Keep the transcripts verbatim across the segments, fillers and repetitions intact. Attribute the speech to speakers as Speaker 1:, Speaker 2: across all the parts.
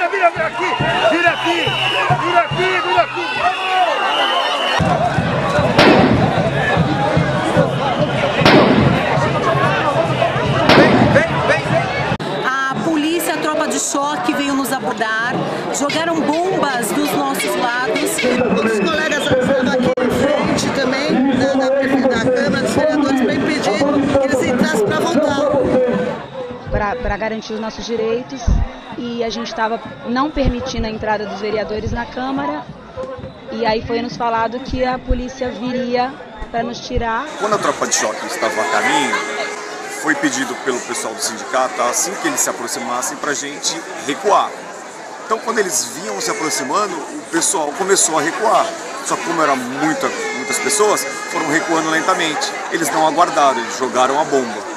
Speaker 1: vira, vira aqui! Vira aqui! Vira aqui, vira aqui!
Speaker 2: De choque veio nos abordar, jogaram bombas dos nossos lados.
Speaker 3: Os colegas estavam aqui em frente também da, da, da Câmara dos Vereadores para impedir que eles entrassem para votar.
Speaker 4: Para garantir os nossos direitos, e a gente estava não permitindo a entrada dos vereadores na Câmara, e aí foi nos falado que a polícia viria para nos tirar.
Speaker 5: Quando a tropa de choque estava a caminho, foi pedido pelo pessoal do sindicato, assim que eles se aproximassem, para a gente recuar. Então, quando eles vinham se aproximando, o pessoal começou a recuar. Só que como eram muita, muitas pessoas, foram recuando lentamente. Eles não aguardaram, eles jogaram a bomba.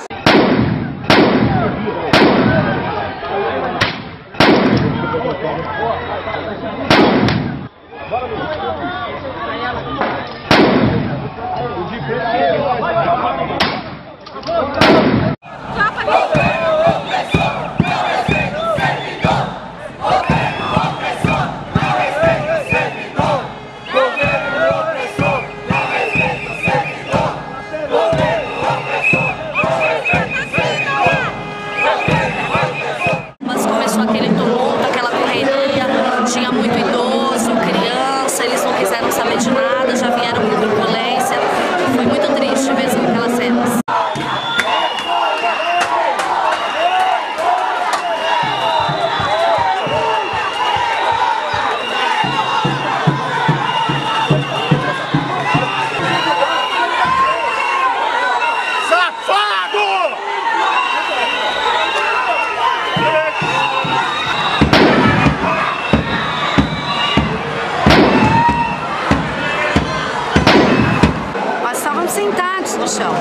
Speaker 6: Sentados no chão.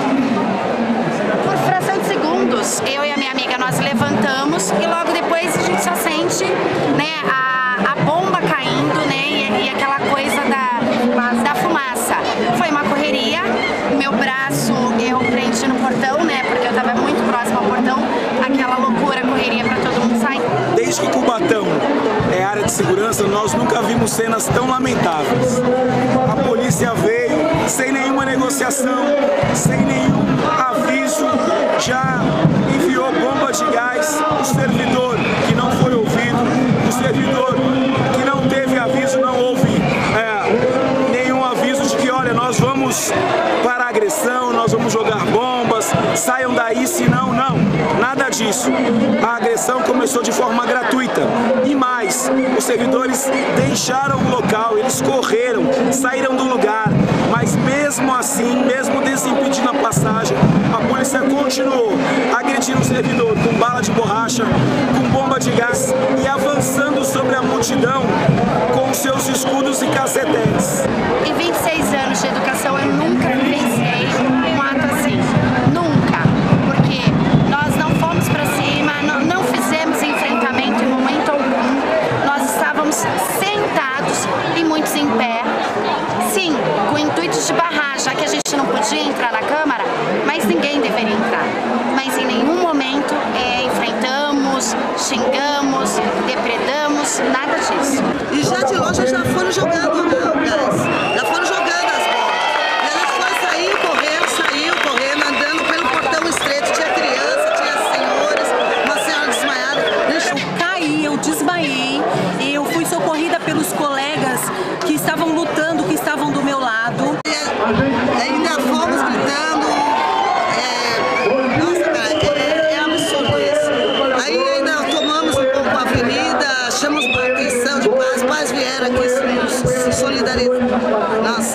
Speaker 6: Por fração de segundos, eu e a minha amiga, nós levantamos e logo depois a gente só sente, né, a, a bomba caindo, né, e, e aquela coisa da, da fumaça. Foi uma correria, meu braço eu prendi no portão, né, porque eu estava muito próximo ao portão, aquela loucura, correria para todo mundo sair.
Speaker 7: Desde que Cubatão é área de segurança, nós nunca vimos cenas tão lamentáveis. A polícia veio sem nenhuma negociação, sem nenhum aviso, já enviou bomba de gás, o servidor que não foi ouvido, o servidor que não teve aviso, não houve é, nenhum aviso de que, olha, nós vamos para a agressão, nós vamos jogar bombas, saiam daí, senão, não, nada disso. A agressão começou de forma gratuita e mais, os servidores deixaram o local, eles correram, saíram do lugar, mas mesmo assim, mesmo desimpedindo a passagem, a polícia continuou agredindo o servidor com bala de borracha, com bomba de gás e avançando sobre a multidão com seus escudos e cacetetes.
Speaker 6: Em vinte e seis anos de educação eu nunca presenciei um ato assim, nunca, porque nós não fomos para cima, não, não fizemos enfrentamento em momento algum, nós estávamos sentados e muitos em pé, sim, com o intuito de barrar, já que a gente não podia entrar na Câmara, mas ninguém deveria entrar. Mas em nenhum momento é, enfrentamos, xingamos, depredamos, nada disso.
Speaker 3: E já de longe já foram jogando gás, já foram jogando as bombas. E a gente foi sair, correndo, saiu, correndo, andando pelo portão estreito. Tinha criança, tinha senhores, uma senhora desmaiada.
Speaker 2: Eu caí, eu desmaiei, eu fui socorrida pelos colegas que estavam lutando, que estavam do meu lado.
Speaker 3: E ainda fomos gritando, é, nossa, cara, é, é absurdo isso. Aí ainda tomamos um pouco a avenida, chamamos a atenção de paz, os pais vieram aqui se, se solidarizar. Nossa.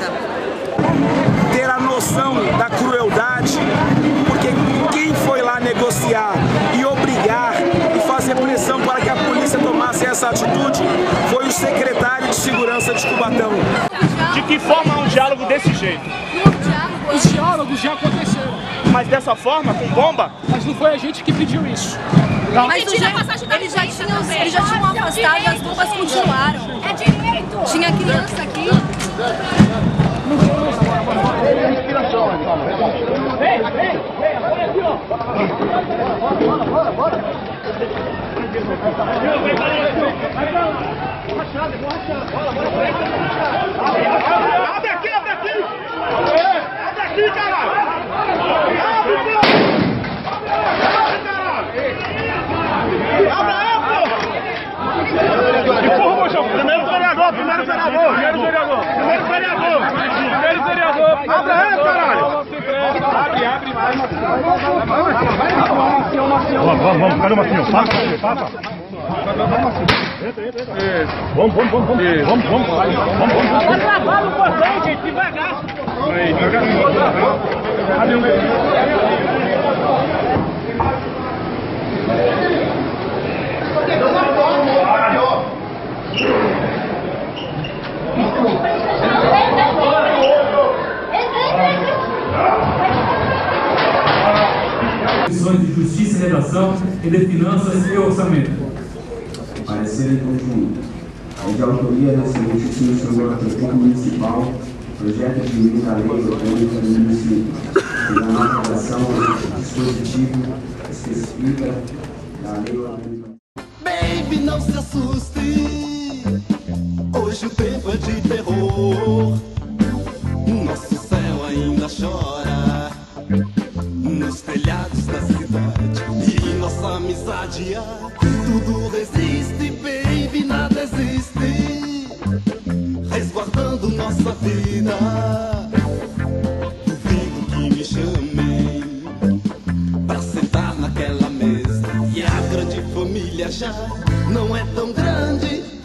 Speaker 7: Ter a noção da crueldade, porque quem foi lá negociar e obrigar e fazer pressão para que a polícia tomasse essa atitude foi o secretário de Segurança de Cubatão.
Speaker 8: De que forma é um diálogo desse jeito?
Speaker 9: Os diálogos já aconteceram.
Speaker 8: Mas dessa forma, com bomba?
Speaker 9: Mas não foi a gente que pediu isso.
Speaker 10: Não. Mas já, eles, já tinham, eles já tinham afastado e as bombas continuaram. É direito! Tinha criança aqui.
Speaker 1: Vem, vem, vem, agora aqui, ó. Bora, bora, bora. borrachada, borrachada. Bola, bola, bola. Abre aqui, abre aqui. Abre aqui, caralho. Abre, pô. Abre, caralho. Abre aí, pô. Empurra, mochão. Primeiro vereador, primeiro vereador. Primeiro vereador. Primeiro vereador. Primeiro vereador. Abre aí, caralho. Abre, abre mais. Vamos, vamos, vamos. Cadê o Marcinho? Passa, passa. Vamos, vamos, vamos, vamos, vamos, vamos, vamos, vamos, vamos. Vai travando o portão, gente, devagar. Aí, devagarzinho. Cadê o meio?
Speaker 11: Comissões de Justiça e Redação e de Finanças e Orçamento.
Speaker 12: Parecer em conjunto. É de autoria da seguinte Senhor Prefeito Municipal, projeto de lei da Lei Orgânica do Município, que na nova redação do dispositivo especifica da Lei Orgânica.
Speaker 13: Baby, não se assuste, hoje o tempo é de terror. Nosso céu ainda chora nos telhados da cidade e nossa amizade, ah, tudo resiste, baby, nada existe, resguardando nossa vida. Duvido que me chamem pra sentar naquela mesa, e a grande família já não é tão grande.